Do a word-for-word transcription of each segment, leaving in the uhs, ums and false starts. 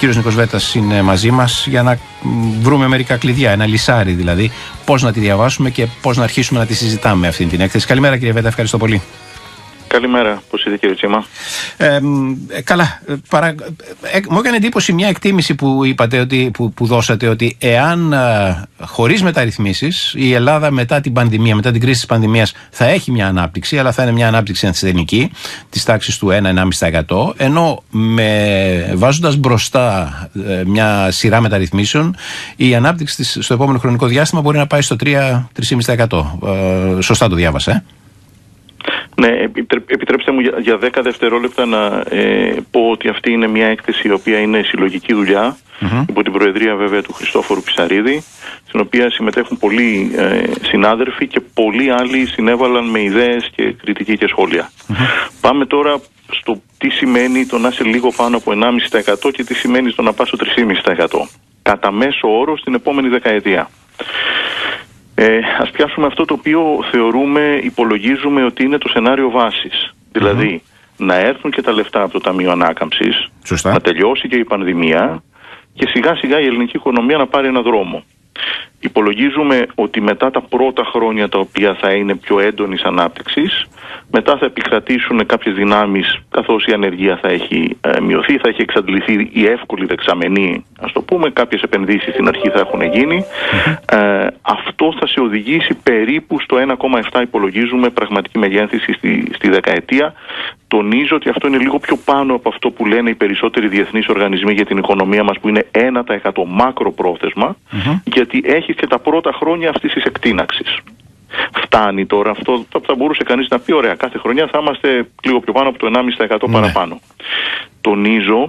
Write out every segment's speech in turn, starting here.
κύριος Νίκος Βέτας είναι μαζί μας για να βρούμε μερικά κλειδιά, ένα λυσάρι δηλαδή, πώς να τη διαβάσουμε και πώς να αρχίσουμε να τη συζητάμε αυτή την έκθεση. Καλημέρα κύριε Βέτα, ευχαριστώ πολύ. Καλημέρα, πώς είστε κύριε Τσίμα? Ε, ε, καλά, παρα, ε, μου έκανε εντύπωση μια εκτίμηση που είπατε, ότι, που, που δώσατε, ότι εάν ε, χωρίς μεταρρυθμίσεις η Ελλάδα μετά την πανδημία, μετά την κρίση της πανδημίας θα έχει μια ανάπτυξη, αλλά θα είναι μια ανάπτυξη ασθενική της τάξης του ένα με ένα κόμμα πέντε τοις εκατό, ενώ με, βάζοντας μπροστά ε, μια σειρά μεταρρυθμίσεων η ανάπτυξη της, στο επόμενο χρονικό διάστημα μπορεί να πάει στο τρία με τρία κόμμα πέντε τοις εκατό. Ε, σωστά το διάβασα, ε? Ναι, επιτρέψτε μου για, για δέκα δευτερόλεπτα να ε, πω ότι αυτή είναι μια έκθεση η οποία είναι συλλογική δουλειά, mm-hmm. υπό την προεδρία βέβαια του Χριστόφορου Πισαρίδη, στην οποία συμμετέχουν πολλοί ε, συνάδελφοι και πολλοί άλλοι συνέβαλαν με ιδέες και κριτική και σχόλια. Mm-hmm. Πάμε τώρα στο τι σημαίνει το να είσαι λίγο πάνω από ένα κόμμα πέντε τοις εκατό και τι σημαίνει το να πας στο τρία κόμμα πέντε τοις εκατό κατά μέσο όρο στην επόμενη δεκαετία. Ε, ας πιάσουμε αυτό το οποίο θεωρούμε, υπολογίζουμε ότι είναι το σενάριο βάσης. Mm-hmm. Δηλαδή, να έρθουν και τα λεφτά από το Ταμείο Ανάκαμψης, Σωστά. να τελειώσει και η πανδημία και σιγά σιγά η ελληνική οικονομία να πάρει ένα δρόμο. Υπολογίζουμε ότι μετά τα πρώτα χρόνια τα οποία θα είναι πιο έντονης ανάπτυξης, μετά θα επικρατήσουν κάποιες δυνάμεις, καθώς η ανεργία θα έχει ε, μειωθεί, θα έχει εξαντληθεί η εύκολη δεξαμενή, ας το πούμε, κάποιες επενδύσεις στην αρχή θα έχουν γίνει. Mm-hmm. Ε, αυτό θα σε οδηγήσει περίπου στο ένα κόμμα επτά, υπολογίζουμε, πραγματική μεγέθυνση στη, στη δεκαετία. Τονίζω ότι αυτό είναι λίγο πιο πάνω από αυτό που λένε οι περισσότεροι διεθνείς οργανισμοί για την οικονομία μας, που είναι ένα τοις εκατό μακροπρόθεσμα, mm-hmm. γιατί έχει και τα πρώτα χρόνια αυτής της εκτείναξης. Φτάνει τώρα αυτό, θα μπορούσε κανείς να πει, ωραία, κάθε χρονιά θα είμαστε λίγο πιο πάνω από το ένα κόμμα πέντε τοις εκατό mm-hmm. παραπάνω. Τονίζω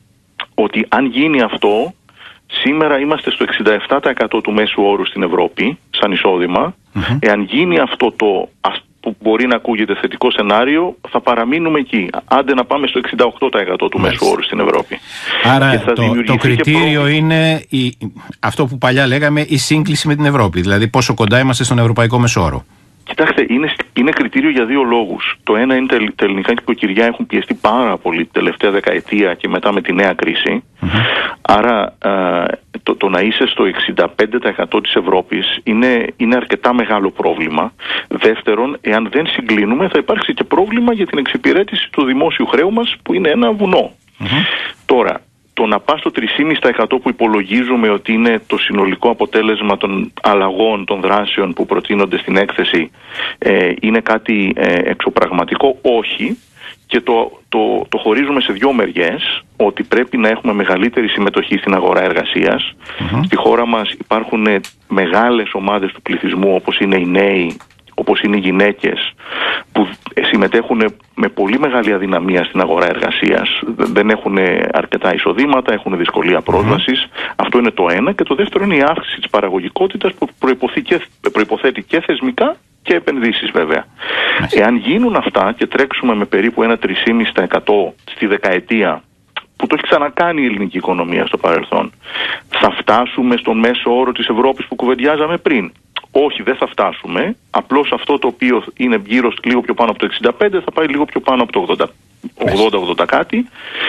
ότι αν γίνει αυτό, σήμερα είμαστε στο εξήντα επτά τοις εκατό του μέσου όρου στην Ευρώπη, σαν εισόδημα. Mm-hmm. Εάν γίνει αυτό το που μπορεί να ακούγεται θετικό σενάριο, θα παραμείνουμε εκεί. Άντε να πάμε στο εξήντα οκτώ τοις εκατό του μέσου όρου στην Ευρώπη. Άρα το, το κριτήριο προ... είναι η, αυτό που παλιά λέγαμε, η σύγκληση με την Ευρώπη. Δηλαδή πόσο κοντά είμαστε στον ευρωπαϊκό μεσόρο. Κοιτάξτε, είναι, είναι κριτήριο για δύο λόγους. Το ένα είναι ότι τα ελληνικά νοικοκυριά έχουν πιεστεί πάρα πολύ την τελευταία δεκαετία και μετά με τη νέα κρίση. Mm-hmm. Άρα α, το, το να είσαι στο εξήντα πέντε τοις εκατό της Ευρώπης είναι, είναι αρκετά μεγάλο πρόβλημα. Δεύτερον, εάν δεν συγκλίνουμε θα υπάρξει και πρόβλημα για την εξυπηρέτηση του δημόσιου χρέου μας, που είναι ένα βουνό. Mm-hmm. Τώρα, το να πας στο τρία κόμμα πέντε τοις εκατό που υπολογίζουμε ότι είναι το συνολικό αποτέλεσμα των αλλαγών, των δράσεων που προτείνονται στην έκθεση, ε, είναι κάτι ε, εξωπραγματικό? Όχι. Και το, το, το χωρίζουμε σε δύο μεριές, ότι πρέπει να έχουμε μεγαλύτερη συμμετοχή στην αγορά εργασίας. Mm-hmm. Στη χώρα μας υπάρχουν μεγάλες ομάδες του πληθυσμού, όπως είναι οι νέοι, όπως είναι οι γυναίκες, που συμμετέχουν με πολύ μεγάλη αδυναμία στην αγορά εργασίας, δεν έχουν αρκετά εισοδήματα, έχουν δυσκολία πρόσβασης. Mm-hmm. Αυτό είναι το ένα. Και το δεύτερο είναι η αύξηση της παραγωγικότητας, που προϋποθέτει και θεσμικά και επενδύσεις βέβαια. Mm-hmm. Εάν γίνουν αυτά και τρέξουμε με περίπου ένα τρία κόμμα πέντε τοις εκατό στη δεκαετία, που το έχει ξανακάνει η ελληνική οικονομία στο παρελθόν, θα φτάσουμε στον μέσο όρο της Ευρώπης που κουβεντιάζαμε πριν? Όχι, δεν θα φτάσουμε. Απλώς αυτό το οποίο είναι γύρω λίγο πιο πάνω από το εξήντα πέντε θα πάει λίγο πιο πάνω από το ογδόντα ογδόντα κάτι,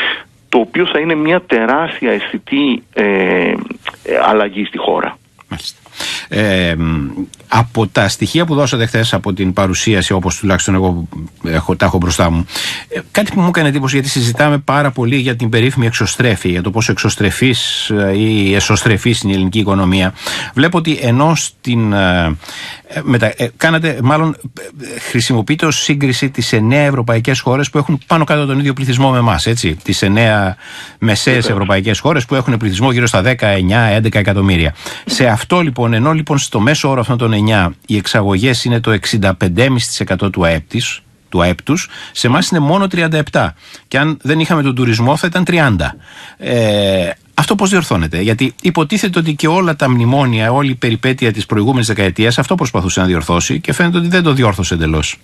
το οποίο θα είναι μια τεράστια αισθητή ε, ε, αλλαγή στη χώρα. Μάλιστα. Ε, από τα στοιχεία που δώσατε χθες, από την παρουσίαση, όπως τουλάχιστον εγώ έχω, τα έχω μπροστά μου, ε, κάτι που μου έκανε εντύπωση, γιατί συζητάμε πάρα πολύ για την περίφημη εξωστρέφεια, για το πόσο εξωστρεφής ε, ή εσωστρεφής είναι η ελληνική οικονομία. Βλέπω ότι ενώ στην ε, μετα, ε, κάνατε, μάλλον ε, χρησιμοποιείτε ως σύγκριση τις εννέα ευρωπαϊκές χώρες που έχουν πάνω κάτω τον ίδιο πληθυσμό με εμάς, έτσι, τις εννέα μεσαίες ευρωπαϊκές χώρες που έχουν πληθυσμό γύρω στα δέκα, εννιά, έντεκα εκατομμύρια. Σε αυτό λοιπόν, ενώ λοιπόν στο μέσο όρο αυτών των εννιά οι εξαγωγές είναι το εξήντα πέντε κόμμα πέντε τοις εκατό του ΑΕΠ της, του ΑΕΠ τους, σε εμάς είναι μόνο τριάντα επτά. Και αν δεν είχαμε τον τουρισμό θα ήταν τριάντα. Ε, αυτό πώς διορθώνεται? Γιατί υποτίθεται ότι και όλα τα μνημόνια, όλη η περιπέτεια της προηγούμενης δεκαετίας αυτό προσπαθούσε να διορθώσει και φαίνεται ότι δεν το διόρθωσε εντελώς.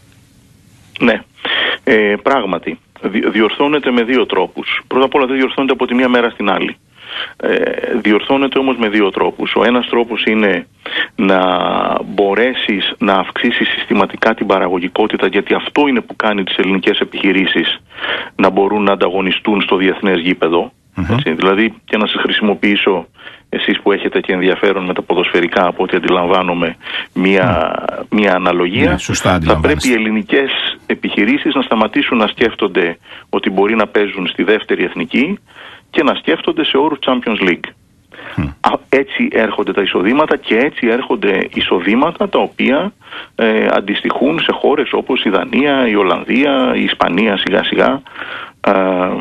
Ναι, ε, πράγματι. Διορθώνεται με δύο τρόπους. Πρώτα απ' όλα δεν διορθώνεται από τη μία μέρα στην άλλη. Ε, διορθώνεται όμως με δύο τρόπους. Ο ένας τρόπος είναι να μπορέσεις να αυξήσεις συστηματικά την παραγωγικότητα, γιατί αυτό είναι που κάνει τις ελληνικές επιχειρήσεις να μπορούν να ανταγωνιστούν στο διεθνές γήπεδο. Mm-hmm. Έτσι, δηλαδή, και να σας χρησιμοποιήσω εσείς που έχετε και ενδιαφέρον με τα ποδοσφαιρικά, από ό,τι αντιλαμβάνομαι, μια, mm. μια αναλογία, yeah, σωστά, θα πρέπει οι ελληνικές επιχειρήσεις να σταματήσουν να σκέφτονται ότι μπορεί να παίζουν στη δεύτερη εθνική και να σκέφτονται σε όρους Champions League. Mm. Έτσι έρχονται τα εισοδήματα και έτσι έρχονται εισοδήματα τα οποία ε, αντιστοιχούν σε χώρες όπως η Δανία, η Ολλανδία, η Ισπανία σιγά σιγά. Ε,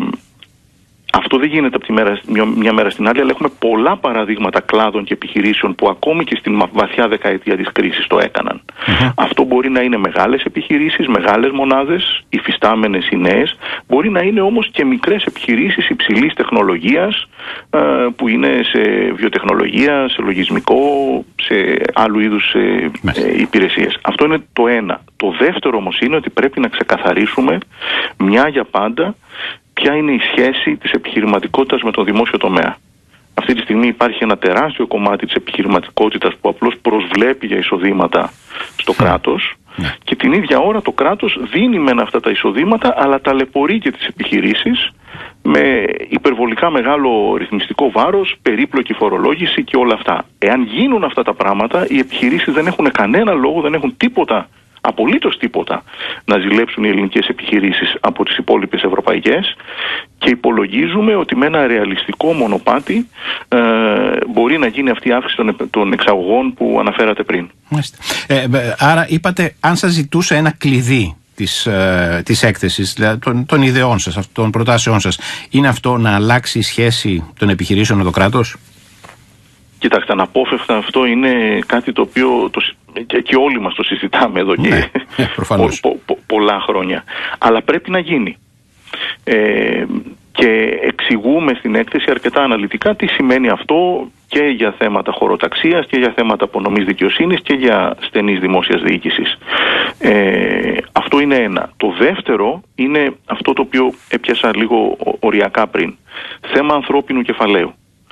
αυτό δεν γίνεται από τη μέρα, μια, μια μέρα στην άλλη, αλλά έχουμε πολλά παραδείγματα κλάδων και επιχειρήσεων που ακόμη και στην βαθιά δεκαετία της κρίσης το έκαναν. Mm-hmm. Αυτό μπορεί να είναι μεγάλες επιχειρήσεις, μεγάλες μονάδες, υφιστάμενες ή νέες, μπορεί να είναι όμως και μικρές επιχειρήσεις υψηλής τεχνολογίας, ε, που είναι σε βιοτεχνολογία, σε λογισμικό, σε άλλου είδους ε, ε, υπηρεσίες. Αυτό είναι το ένα. Το δεύτερο όμως είναι ότι πρέπει να ξεκαθαρίσουμε μια για πάντα ποια είναι η σχέση της επιχειρηματικότητας με τον δημόσιο τομέα. Αυτή τη στιγμή υπάρχει ένα τεράστιο κομμάτι της επιχειρηματικότητας που απλώς προσβλέπει για εισοδήματα στο yeah. κράτος yeah. και την ίδια ώρα το κράτος δίνει μεν αυτά τα εισοδήματα, αλλά ταλαιπωρεί και τις επιχειρήσεις με υπερβολικά μεγάλο ρυθμιστικό βάρος, περίπλοκη φορολόγηση και όλα αυτά. Εάν γίνουν αυτά τα πράγματα, οι επιχειρήσεις δεν έχουν κανένα λόγο, δεν έχουν τίποτα, απολύτως τίποτα να ζηλέψουν οι ελληνικές επιχειρήσεις από τις υπόλοιπες ευρωπαϊκές, και υπολογίζουμε ότι με ένα ρεαλιστικό μονοπάτι ε, μπορεί να γίνει αυτή η αύξηση των, των εξαγωγών που αναφέρατε πριν. Ε, άρα είπατε, αν σας ζητούσα ένα κλειδί της, ε, της έκθεσης, δηλαδή των, των ιδεών σας, των προτάσεών σας, είναι αυτό να αλλάξει η σχέση των επιχειρήσεων με το κράτος? Κοιτάξτε, αναπόφευκτα αυτό είναι κάτι το οποίο το, και, και όλοι μας το συζητάμε εδώ και ναι, πο, πο, πο, πολλά χρόνια. Αλλά πρέπει να γίνει. Ε, και εξηγούμε στην έκθεση αρκετά αναλυτικά τι σημαίνει αυτό και για θέματα χωροταξίας και για θέματα απονομής δικαιοσύνης και για στενής δημόσιας διοίκησης. Ε, αυτό είναι ένα. Το δεύτερο είναι αυτό το οποίο έπιασα λίγο οριακά πριν. Θέμα ανθρώπινου κεφαλαίου.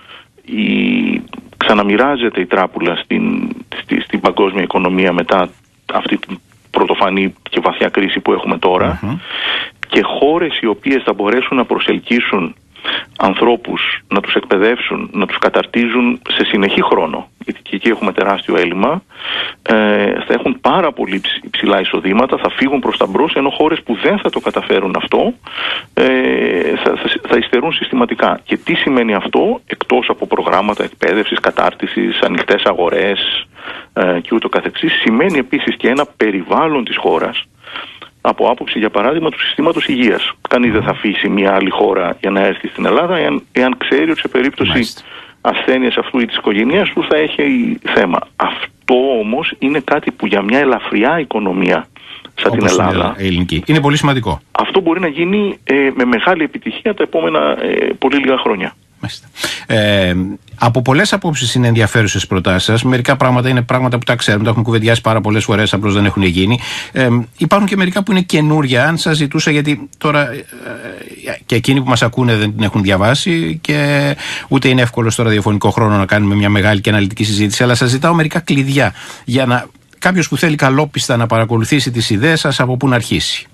Η, ξαναμοιράζεται η τράπουλα στην, στη, στην παγκόσμια οικονομία μετά αυτή την πρωτοφανή και βαθιά κρίση που έχουμε τώρα, mm-hmm. και χώρες οι οποίες θα μπορέσουν να προσελκύσουν ανθρώπους, να τους εκπαιδεύσουν, να τους καταρτίζουν σε συνεχή χρόνο, γιατί και εκεί έχουμε τεράστιο έλλειμμα, ε, θα έχουν πάρα πολύ υψηλά εισοδήματα, θα φύγουν προς τα μπρος, ενώ χώρες που δεν θα το καταφέρουν αυτό ε, θα, θα, θα υστερούν συστηματικά. Και τι σημαίνει αυτό, εκτός από προγράμματα εκπαίδευσης, κατάρτισης, ανοιχτές αγορές ε, και ούτω καθεξής, σημαίνει επίσης και ένα περιβάλλον της χώρας, από άποψη, για παράδειγμα, του συστήματος υγείας. Κανείς δεν θα αφήσει μια άλλη χώρα για να έρθει στην Ελλάδα εάν, εάν ξέρει ότι σε περίπτωση Μάλιστα. ασθένειας αυτού ή της οικογένειας του θα έχει θέμα. Αυτό όμως είναι κάτι που για μια ελαφριά οικονομία σαν Όπως την Ελλάδα η ελληνική είναι πολύ σημαντικό. Αυτό μπορεί να γίνει ε, με μεγάλη επιτυχία τα επόμενα ε, πολύ λίγα χρόνια. Ε, από πολλές απόψεις είναι ενδιαφέρουσες προτάσεις σας. Μερικά πράγματα είναι πράγματα που τα ξέρουμε, τα έχουμε κουβεντιάσει πάρα πολλές φορές, απλώς δεν έχουν γίνει. Ε, υπάρχουν και μερικά που είναι καινούρια. Αν σας ζητούσα, γιατί τώρα ε, και εκείνοι που μας ακούνε δεν την έχουν διαβάσει και ούτε είναι εύκολο στο ραδιοφωνικό χρόνο να κάνουμε μια μεγάλη και αναλυτική συζήτηση, αλλά σας ζητάω μερικά κλειδιά για να κάποιος που θέλει καλόπιστα να παρακολουθήσει τις ιδέες σας, από πού να αρχίσει.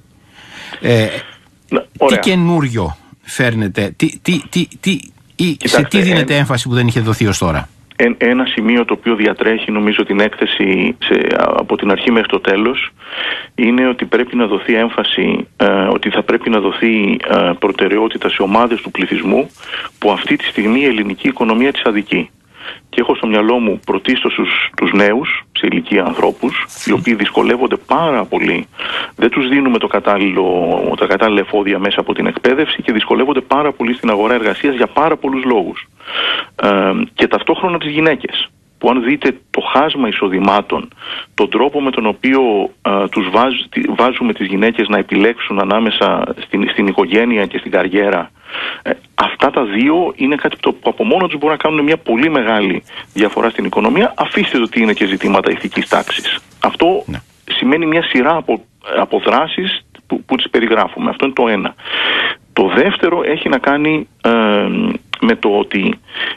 Ε, να, τι καινούριο φέρνετε, τι, τι, τι, τι, ή σε τι δίνετε ε, έμφαση που δεν είχε δοθεί ως τώρα? Ε, ένα σημείο το οποίο διατρέχει νομίζω την έκθεση σε, από την αρχή μέχρι το τέλος είναι ότι πρέπει να δοθεί έμφαση, ε, ότι θα πρέπει να δοθεί ε, προτεραιότητα σε ομάδες του πληθυσμού που αυτή τη στιγμή η ελληνική οικονομία της αδικεί. Και έχω στο μυαλό μου πρωτίστως τους, τους νέους σε ηλικία ανθρώπους, οι οποίοι δυσκολεύονται πάρα πολύ. Δεν τους δίνουμε το κατάλληλο, τα κατάλληλα εφόδια μέσα από την εκπαίδευση και δυσκολεύονται πάρα πολύ στην αγορά εργασίας για πάρα πολλούς λόγους. Ε, και ταυτόχρονα τις γυναίκες, που αν δείτε το χάσμα εισοδημάτων, τον τρόπο με τον οποίο ε, τους βάζ, βάζουμε τις γυναίκες να επιλέξουν ανάμεσα στην, στην οικογένεια και στην καριέρα, ε, αυτά τα δύο είναι κάτι που από μόνο τους μπορεί να κάνουν μια πολύ μεγάλη διαφορά στην οικονομία. Αφήστε το ότι είναι και ζητήματα ηθικής τάξης. Αυτό ναι. σημαίνει μια σειρά από, από δράσεις που, που τις περιγράφουμε. Αυτό είναι το ένα. Το δεύτερο έχει να κάνει ε, με το ότι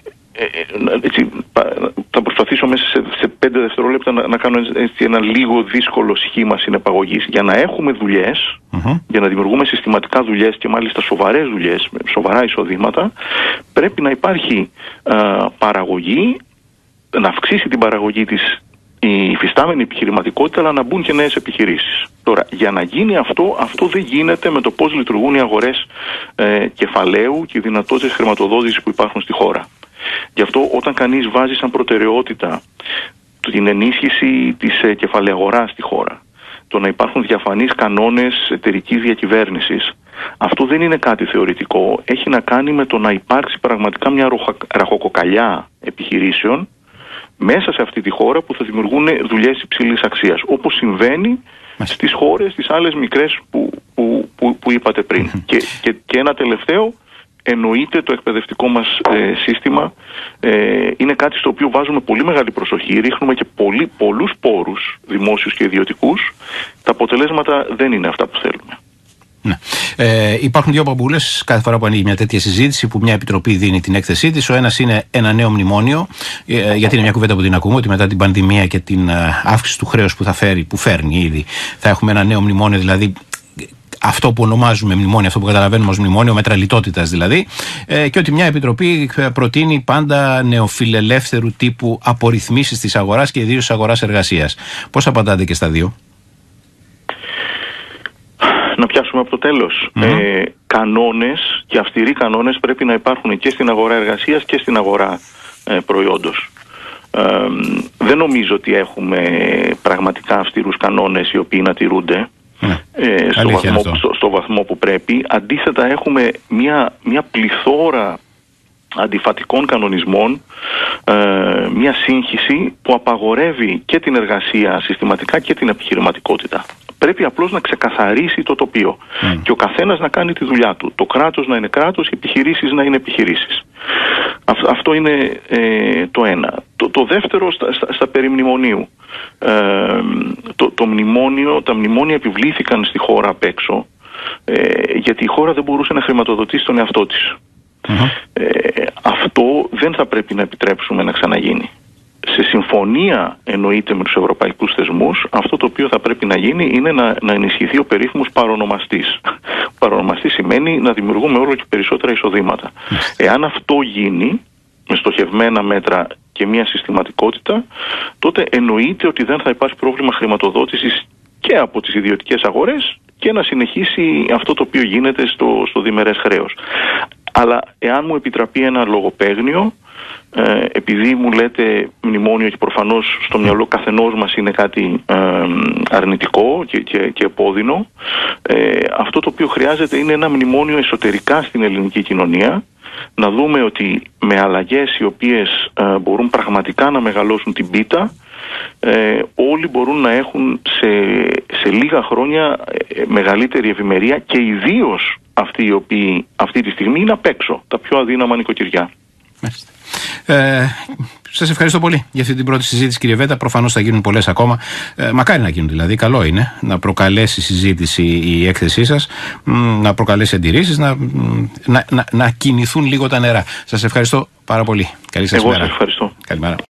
έτσι, θα προσπαθήσω μέσα σε, σε πέντε δευτερόλεπτα να, να κάνω έτσι ένα λίγο δύσκολο σχήμα συνεπαγωγής. Για να έχουμε δουλειές, mm-hmm. για να δημιουργούμε συστηματικά δουλειές και μάλιστα σοβαρές δουλειές, με σοβαρά εισοδήματα, πρέπει να υπάρχει α, παραγωγή, να αυξήσει την παραγωγή της η υφιστάμενη επιχειρηματικότητα, αλλά να μπουν και νέες επιχειρήσεις. Τώρα, για να γίνει αυτό, αυτό δεν γίνεται με το πώς λειτουργούν οι αγορές ε, κεφαλαίου και οι δυνατότητες χρηματοδότησης που υπάρχουν στη χώρα. Γι' αυτό όταν κανείς βάζει σαν προτεραιότητα την ενίσχυση της ε, κεφαλαιαγοράς στη χώρα, το να υπάρχουν διαφανείς κανόνες εταιρικής διακυβέρνησης, αυτό δεν είναι κάτι θεωρητικό. Έχει να κάνει με το να υπάρξει πραγματικά μια ραχοκοκαλιά επιχειρήσεων μέσα σε αυτή τη χώρα που θα δημιουργούν δουλειές υψηλής αξίας, όπως συμβαίνει στις χώρες, τις άλλες μικρές που, που, που, που είπατε πριν. Mm-hmm. Και, και, και ένα τελευταίο, εννοείται το εκπαιδευτικό μας ε, σύστημα ε, είναι κάτι στο οποίο βάζουμε πολύ μεγάλη προσοχή, ρίχνουμε και πολύ, πολλούς πόρους δημόσιους και ιδιωτικούς. Τα αποτελέσματα δεν είναι αυτά που θέλουμε. Ναι. Ε, υπάρχουν δύο μπαμπούλες κάθε φορά που ανοίγει μια τέτοια συζήτηση, που μια επιτροπή δίνει την έκθεσή της. Ο ένας είναι ένα νέο μνημόνιο, ε, γιατί είναι μια κουβέντα που την ακούμε, ότι μετά την πανδημία και την ε, αύξηση του χρέους που θα φέρει, που φέρνει ήδη, θα έχουμε ένα νέο μνημόνιο, δηλαδή αυτό που ονομάζουμε μνημόνιο, αυτό που καταλαβαίνουμε ως μνημόνιο, μέτρα λιτότητας δηλαδή, ε, και ότι μια επιτροπή προτείνει πάντα νεοφιλελεύθερου τύπου απορριθμίσεις της αγοράς και ιδίως της αγοράς εργασίας. Πώς απαντάτε και στα δύο? Να πιάσουμε από το τέλος. Mm-hmm. Ε, κανόνες και αυστηροί κανόνες πρέπει να υπάρχουν και στην αγορά εργασίας και στην αγορά ε, προϊόντος. Ε, δεν νομίζω ότι έχουμε πραγματικά αυστηρούς κανόνες οι οποίοι να τηρούνται mm. ε, στο, βαθμό, στο, στο βαθμό που πρέπει. Αντίθετα έχουμε μια, μια πληθώρα αντιφατικών κανονισμών, ε, μια σύγχυση που απαγορεύει και την εργασία συστηματικά και την επιχειρηματικότητα. Πρέπει απλώς να ξεκαθαρίσει το τοπίο mm. και ο καθένας να κάνει τη δουλειά του. Το κράτος να είναι κράτος, οι επιχειρήσεις να είναι επιχειρήσεις. Αυτό, αυτό είναι ε, το ένα. Το, το δεύτερο στα, στα, στα περί μνημονίου. Ε, το, το μνημόνιο, τα μνημόνια επιβλήθηκαν στη χώρα απ' έξω ε, γιατί η χώρα δεν μπορούσε να χρηματοδοτήσει τον εαυτό της. Mm-hmm. Ε, αυτό δεν θα πρέπει να επιτρέψουμε να ξαναγίνει. Σε συμφωνία εννοείται με τους ευρωπαϊκούς θεσμούς, αυτό το οποίο θα πρέπει να γίνει είναι να, να ενισχυθεί ο περίφημος παρονομαστής. Ο παρονομαστής σημαίνει να δημιουργούμε όλο και περισσότερα εισοδήματα. Mm-hmm. Εάν αυτό γίνει με στοχευμένα μέτρα και μια συστηματικότητα, τότε εννοείται ότι δεν θα υπάρχει πρόβλημα χρηματοδότησης και από τις ιδιωτικές αγορές και να συνεχίσει αυτό το οποίο γίνεται στο, στο διμερές χρέος. Αλλά εάν μου επιτραπεί ένα λογοπαίγνιο, ε, επειδή μου λέτε μνημόνιο και προφανώς στο μυαλό καθενός μας είναι κάτι ε, αρνητικό και, και, και επώδυνο, ε, αυτό το οποίο χρειάζεται είναι ένα μνημόνιο εσωτερικά στην ελληνική κοινωνία, να δούμε ότι με αλλαγές οι οποίες ε, μπορούν πραγματικά να μεγαλώσουν την πίτα, ε, όλοι μπορούν να έχουν σε, σε λίγα χρόνια ε, μεγαλύτερη ευημερία, και ιδίως αυτοί οι οποίοι αυτή τη στιγμή είναι απ' έξω, τα πιο αδύναμα νοικοκυριά. Ε, σας ευχαριστώ πολύ για αυτή την πρώτη συζήτηση, κύριε Βέτα. Προφανώς θα γίνουν πολλές ακόμα. Ε, μακάρι να γίνουν δηλαδή. Καλό είναι να προκαλέσει συζήτηση η έκθεσή σας, να προκαλέσει αντιρρήσεις, να, να, να, να κινηθούν λίγο τα νερά. Σας ευχαριστώ πάρα πολύ. Καλή σας Εγώ μέρα. Σας ευχαριστώ. Καλημέρα.